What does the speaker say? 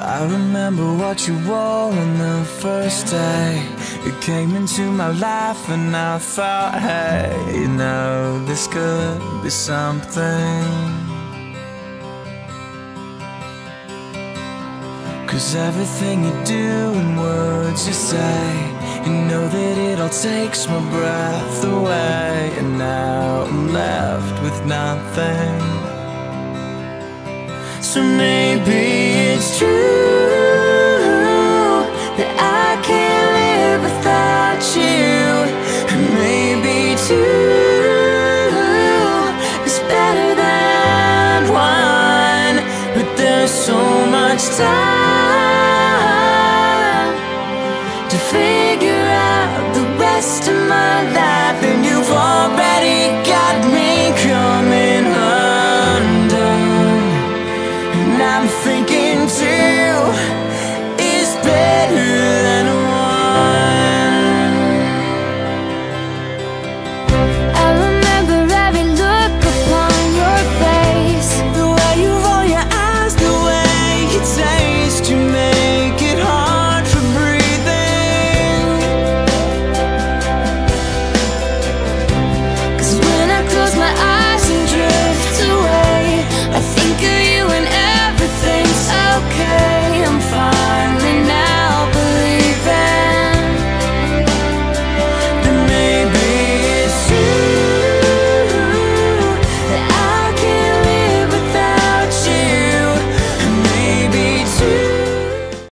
I remember what you wore on the first day. You came into my life and I thought, hey, you know, this could be something. 'Cause everything you do and words you say, you know that it all takes my breath away. And now I'm left with nothing. So maybe it's true that I can't live without you. And maybe two is better than one. But there's so much time to figure out the rest of my life.